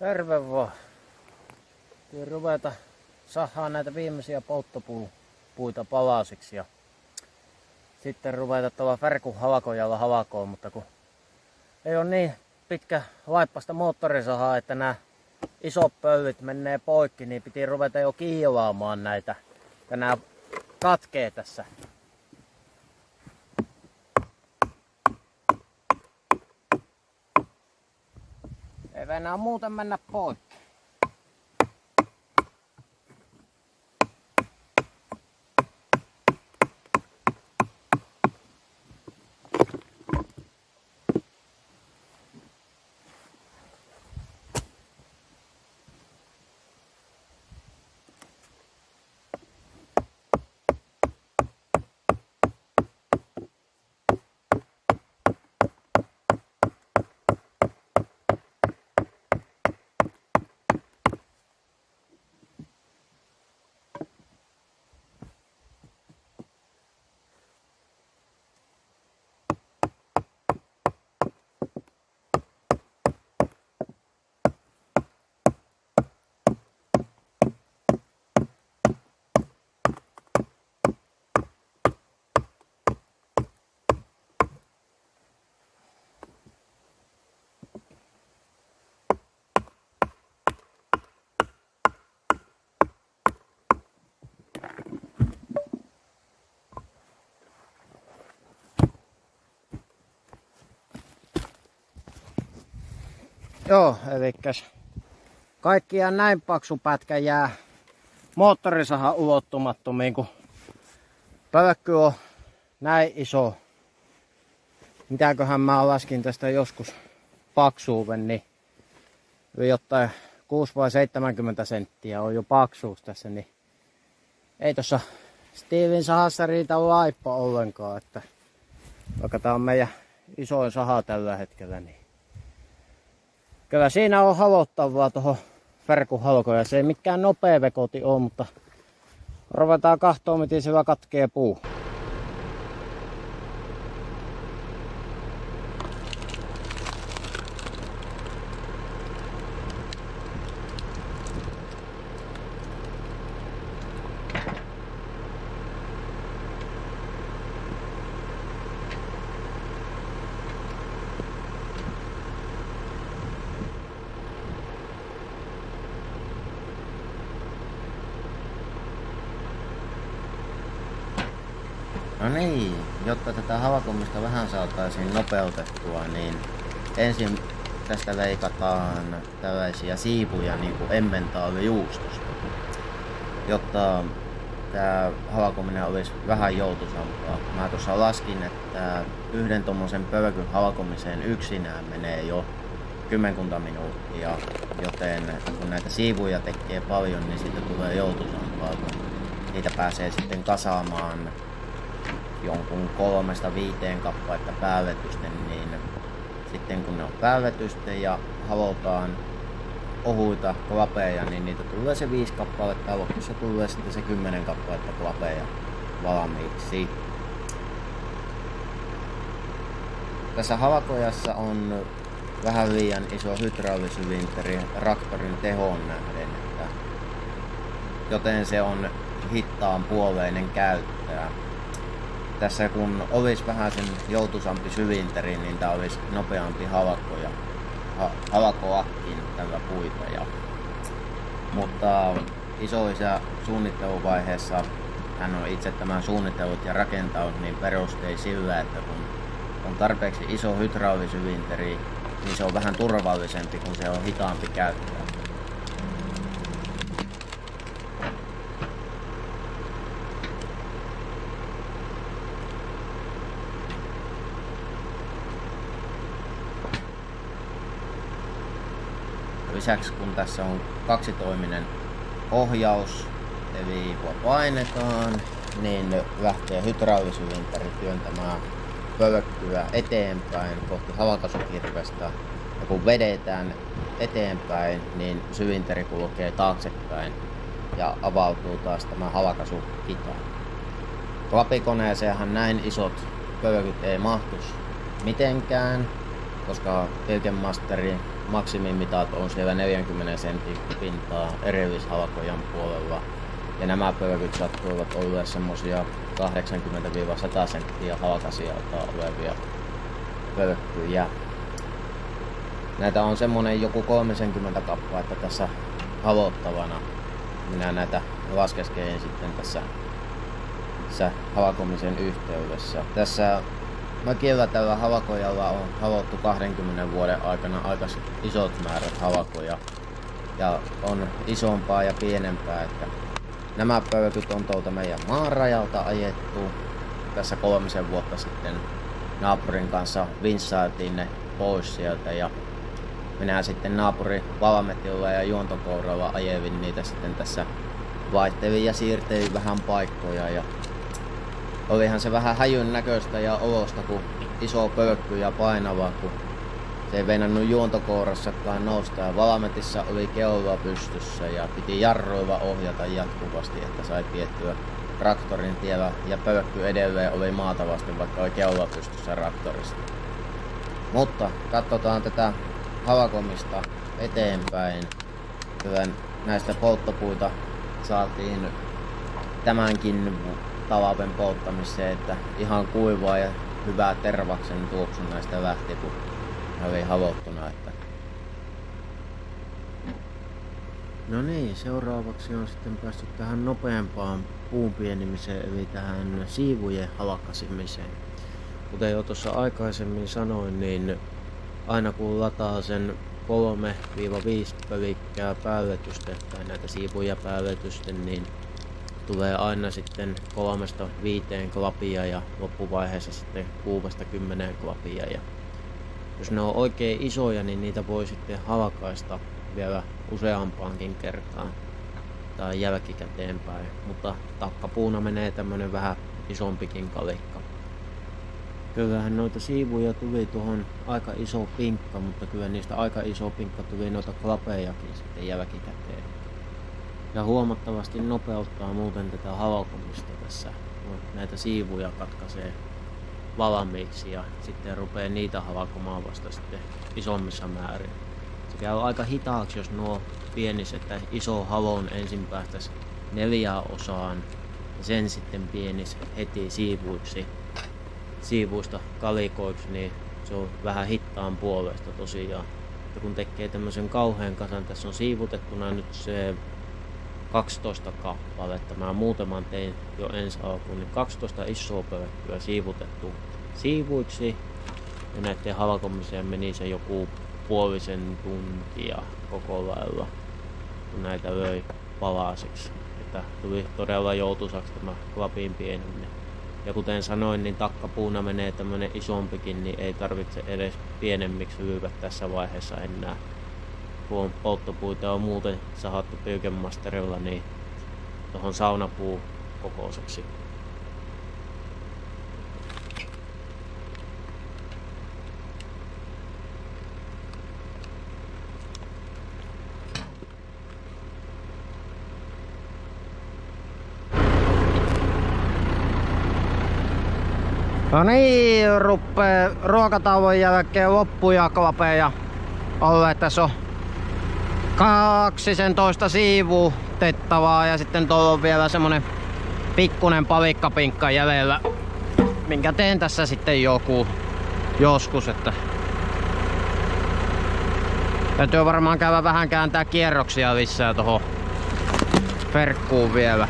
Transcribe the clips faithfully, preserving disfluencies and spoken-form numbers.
Terve vaan. Kun ruveta sahaa näitä viimeisiä polttopuita palasiksi ja sitten ruveta tuolla Färkun halkojalla halkoon, mutta kun ei ole niin pitkä laippasta moottorisahaa, että nämä isot pöllit menee poikki, niin piti ruveta jo kiilaamaan näitä. Ja nämä katkee tässä. Ei enää muuten mennä poikki. Joo, elikkäs kaikkiaan näin paksu pätkä jää moottorisahan ulottumattomiin, kun pölkky on näin iso. Mitäköhän mä laskin tästä joskus paksuuden, niin jotain kuusi vai seitsemänkymmentä senttiä on jo paksuus tässä, niin ei tossa Steven sahassa riitä laippa ollenkaan, että vaikka tää on meidän isoin saha tällä hetkellä, niin kyllä siinä on halottavaa tuohon Färkun halkoja. Se ei mikään nopea vekoti ole, mutta ruvetaan kahtoon, miten se katkee puu. No niin, jotta tätä halkomista vähän saataisiin nopeutettua, niin ensin tästä leikataan tällaisia siipuja niin kuin emmentaalijuustosta, jotta tämä halkominen olisi vähän joutuisampaa. Mä tuossa laskin, että yhden tommosen pölkyn halkomiseen yksinään menee jo kymmenkunta minuuttia, joten kun näitä siivuja tekee paljon, niin siitä tulee joutuisampaa, kun niitä pääsee sitten kasaamaan jonkun kolmesta viiteen kappaletta päälletysten, niin sitten kun ne on päälletysten ja halotaan ohuita klapeja, niin niitä tulee se viisi kappaletta ja lopussa tulee sitten se kymmenen kappaletta klapeja valmiiksi. Tässä halkojassa on vähän liian iso hydraulisylinteri traktorin tehoon nähden, että joten se on hittaan puoleinen käyttää. Tässä kun olisi vähän sen joutuisampi sylinteri, niin tää olisi nopeampi halko ja ha, halkoakin tällä puita. Ja, mutta isoisä suunnitteluvaiheessa hän on itse tämän suunnitellut ja rakentanut niin perustein sillä, että kun on tarpeeksi iso hydraulisylinteri, niin se on vähän turvallisempi, kun se on hitaampi käyttää. Lisäksi kun tässä on kaksitoiminen ohjaus, eli kun painetaan, niin lähtee hydraulisylinteri työntämään pölkkyä eteenpäin kohti halkaisukirvestä. Ja kun vedetään eteenpäin, niin sylinteri kulkee taaksepäin ja avautuu taas tämä halkaisukita. Klapikoneeseenhan näin isot pölkyt ei mahtus mitenkään, koska Pilkenmasterin maksimimitat on siellä neljänkymmenen sentin pintaa erillishalkojan puolella. Ja nämä pölkyt sattuivat olleet semmosia kahdeksankymmentä sata senttiä halkasijalta olevia pölkkyjä. Näitä on semmonen joku kolmekymmentä kappaletta tässä halottavana. Minä näitä laskeskelin sitten tässä, tässä halakomisen yhteydessä. Tässä mäkillä tällä halakojalla on halottu kahdenkymmenen vuoden aikana aika isot määrät halakoja. Ja on isompaa ja pienempää. Että nämä pölkyt on tuolta meidän maanrajalta ajettu. Tässä kolmisen vuotta sitten naapurin kanssa vinssailtiin ne pois sieltä. Ja minä sitten naapuri Valmetilla ja juontokouralla ajelin niitä sitten tässä. Vaihtelin ja siirtelin vähän paikkoja. Ja olihan se vähän häjyn näköistä ja olosta, kun iso pölkky ja painava, kun se ei veinannut juontokourassakaan nousta. Ja Valmetissa oli kelloa pystyssä ja piti jarruilla ohjata jatkuvasti, että sai piettyä traktorin tiellä. Ja pölkky edelleen oli maatavasti, vaikka oli kelloa pystyssä traktorista. Mutta katsotaan tätä halakomista eteenpäin. Kyllä näistä polttopuita saatiin tämänkin talven polttamiseen, että ihan kuivaa ja hyvää tervaksen tuoksu näistä lähti, kun ne oli halottuna. Että... No niin, seuraavaksi on sitten päästy tähän nopeampaan puun pienimiseen, eli tähän siivujen halkasimiseen. Kuten jo tuossa aikaisemmin sanoin, niin aina kun lataa sen kolme viisi pölikkää päälletystä tai näitä siivuja päälletysten, niin tulee aina sitten kolmesta viiteen klapia ja loppuvaiheessa sitten kuudesta kymmeneen klapia. Ja jos ne on oikein isoja, niin niitä voi sitten halkaista vielä useampaankin kertaan tai jälkikäteen päin. Mutta takkapuuna menee tämmönen vähän isompikin kalikka. Kyllähän noita siivuja tuli tuohon aika iso pinkka, mutta kyllä niistä aika iso pinkka tuli noita klapejakin sitten jälkikäteen. Ja huomattavasti nopeuttaa muuten tätä halokomista tässä. Näitä siivuja katkaisee valmiiksi ja sitten rupeaa niitä halakomaan vasta sitten isommissa määrin. Se käy aika hitaaksi, jos nuo pienis, että iso halon ensin päästäisi neljään osaan ja sen sitten pienis heti siivuiksi. Siivuista kalikoiksi, niin se on vähän hittaan puolesta tosiaan. Ja kun tekee tämmöisen kauhean kasan, tässä on siivutettuna nyt se kaksitoista kappaletta. Mä muutaman tein jo ensi alkuun, niin kaksitoista isoa pölkkyä siivutettu siivuiksi. Ja näiden halkomiseen meni se joku puolisen tuntia koko lailla, kun näitä löi palasiksi. Että tuli todella joutuisaksi tämä klapin pieneminen. Ja kuten sanoin, niin takkapuuna menee tämmönen isompikin, niin ei tarvitse edes pienemmiksi lyödä tässä vaiheessa enää. Kun polttopuita on muuten sahattu Pilkenmasterilla, niin tuohon saunapuu kokoiseksi. No niin, ruppee ruokatauon jälkeen loppu ja klapeja olleet. Tässä on kaksitoista siivutettavaa ja sitten tuolla on vielä semmonen pikkunen palikkapinkka jäljellä, minkä teen tässä sitten joku joskus, että täytyy varmaan käydä vähän kääntää kierroksia lisää tohon verkkuun vielä.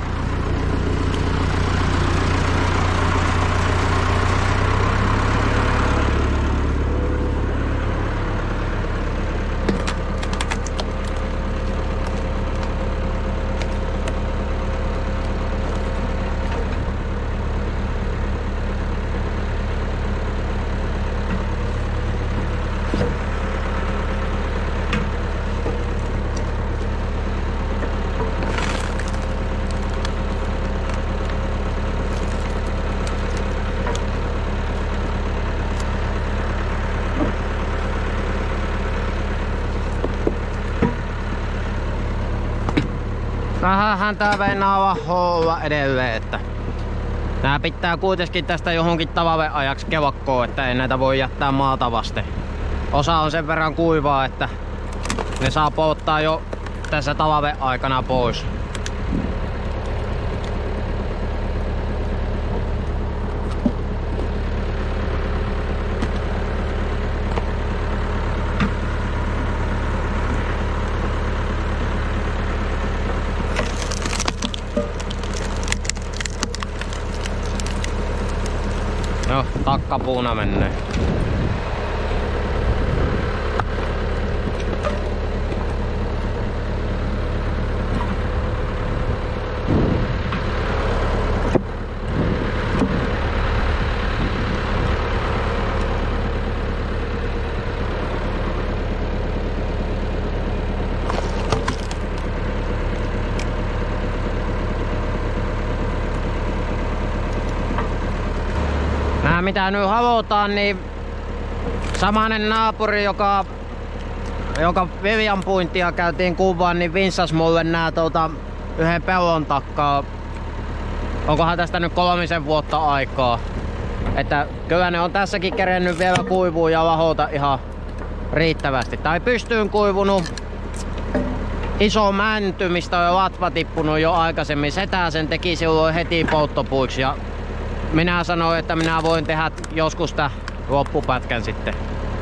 Vähänhän tää meinaa olla edelleen, että nää pitää kuitenkin tästä johonkin tavalle ajaksi kelakkoon, että ei näitä voi jättää maata vasten osa on sen verran kuivaa, että ne saa polttaa jo tässä talven aikana pois. No, takkapuuna menee. Nää mitä nyt havotaan, niin samanen naapuri, joka, joka Vivian puintia käytiin kuvaan, niin vinssas mulle nää tuota, yhden pellon takkaa. Onkohan tästä nyt kolmisen vuotta aikaa. Että kyllä ne on tässäkin kerennyt vielä kuivua ja lahota ihan riittävästi. Tai pystyyn kuivunut iso mänty, mistä on jo latva tippunut jo aikaisemmin. Setä sen teki silloin heti polttopuiksi. Ja minä sanoin, että minä voin tehdä joskus tää loppupätkän sitten.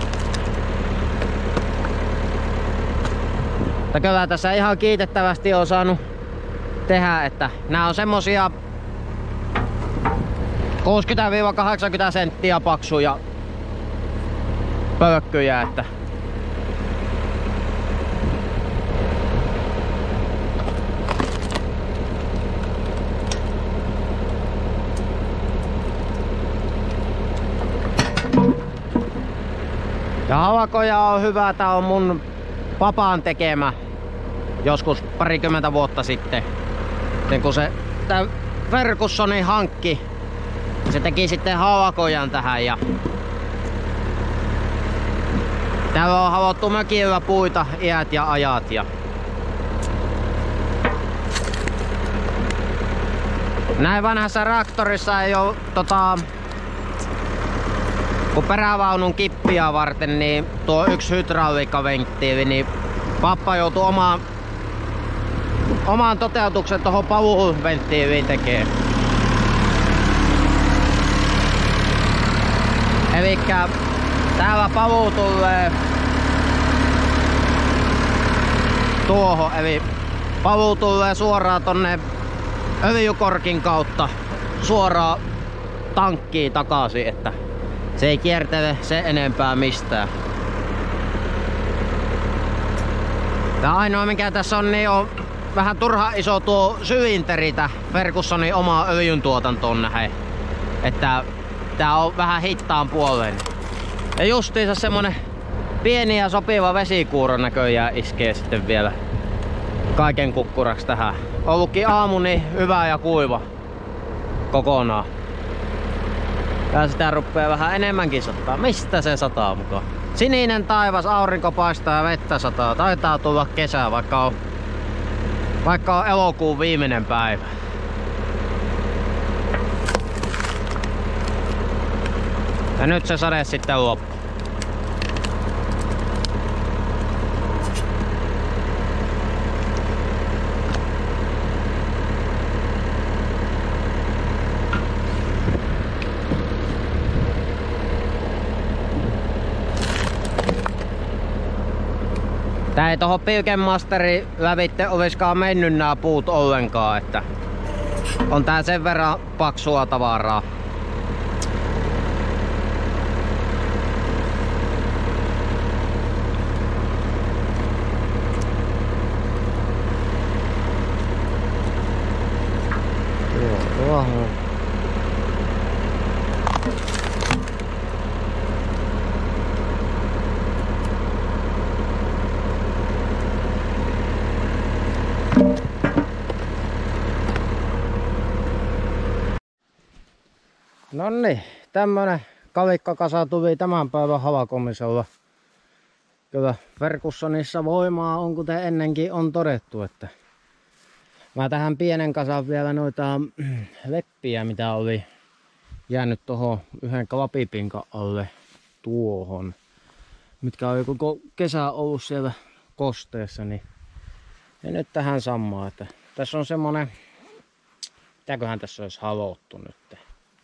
Mutta kyllä tässä ihan kiitettävästi on saanut tehdä, että nämä on semmosia kuusikymmentä kahdeksankymmentä senttiä paksuja pölkkyjä, että ja havakoja on hyvä, tää on mun papaan tekemä joskus parikymmentä vuotta sitten. Sitten kun se tää Fergussonin hankki, se teki sitten havakojan tähän ja täällä on havottu mökillä puita iät ja ajat ja näin vanhassa traktorissa ei oo tota kun perävaunun kippiä varten, niin tuo yksi hydrauliikkaventtiili, niin pappa joutui omaan, omaan toteutuksen tuohon pavuventtiiliin tekee. Elikkä täällä pavu tulee tuohon, eli pavu tulee suoraan tonne öljykorkin kautta suoraan tankkiin takaisin, että se ei kiertele se enempää mistään. Tää ainoa mikä tässä on, niin on vähän turha iso tuo sylinteritä Fergussonin omaa öljyntuotantoon nähden. Että tää on vähän hittaan puoleen. Ja justiinsa semmonen pieni ja sopiva vesikuuro näköjään iskee sitten vielä kaiken kukkuraksi tähän. Ollutkin aamu niin hyvä ja kuiva kokonaan. Tää sitä ruppee vähän enemmänkin sataa. Mistä se sataa mukaan? Sininen taivas, aurinko paistaa ja vettä sataa. Taitaa tulla kesä, vaikka on, vaikka on elokuun viimeinen päivä. Ja nyt se sade sitten loppuu. Tää ei tohon Pilkenmasterin lävitte oliskaan mennyt nää puut ollenkaan, että on tää sen verran paksua tavaraa. Tuo, tuo. Nonni, tämmönen kalikkakasa tuli tämän päivän havakomisella. Kyllä Fergussonissa voimaa on, kuten ennenkin on todettu, että mä tähän pienen kasan vielä noita leppiä, mitä oli jäänyt tuohon yhden klapipinkan alle tuohon. mitkä on koko kesä ollut siellä kosteessa, niin ja nyt tähän samaan, että tässä on semmonen, mitäköhän tässä olisi halottu nyt.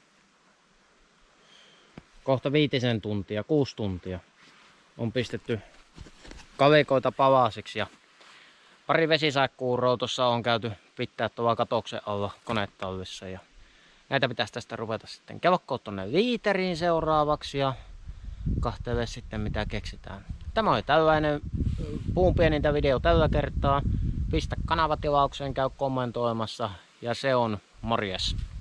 Kohta viitisen tuntia, kuusi tuntia on pistetty kavikoita palasiksi ja pari vesisaikkuuroa tuossa on käyty pitää tuolla katoksen alla konetallissa ja näitä pitäisi tästä ruveta sitten kelkkoon tonne liiteriin seuraavaksi ja kahtele sitten mitä keksitään. Tämä oli tällainen puun pienintä video tällä kertaa. Pistä kanavatilaukseen, käy kommentoimassa ja se on morjes.